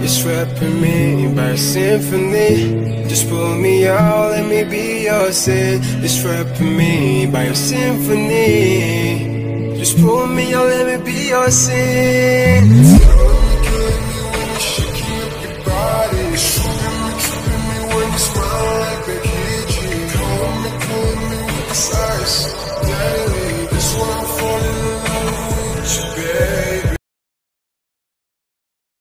Just rapping me by a symphony. Just pull me out, let me be your sin. Just rapping me by a symphony. Just pull me out, let me be your sin.